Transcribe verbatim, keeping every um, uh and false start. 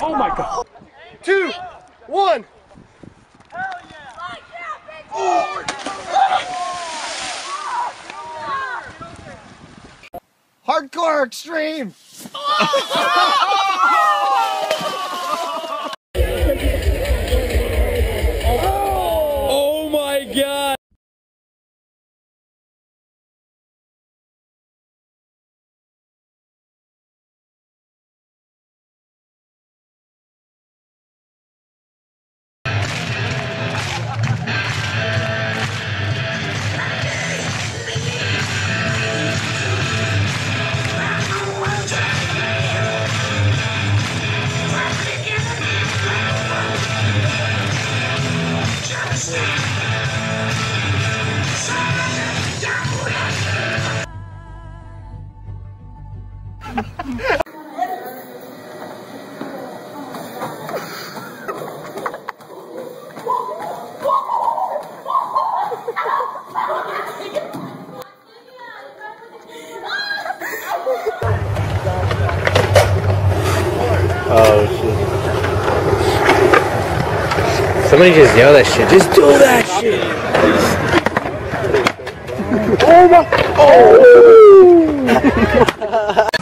Oh my god. Two, one. Hardcore extreme. Oh my god. Oh shit. Somebody just yell that shit. Just do that shit. Oh my. Oh.